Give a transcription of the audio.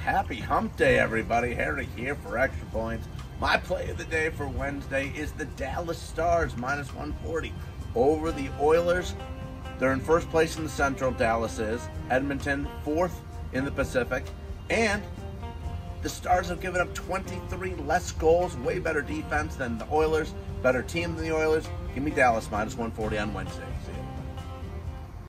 Happy hump day, everybody. Harry here for Extra Points. My play of the day for Wednesday is the Dallas Stars, minus 140, over the Oilers. They're in first place in the Central, Dallas is. Edmonton, fourth in the Pacific. And the Stars have given up 23 less goals, way better defense than the Oilers, better team than the Oilers. Give me Dallas, minus 140 on Wednesday. See you.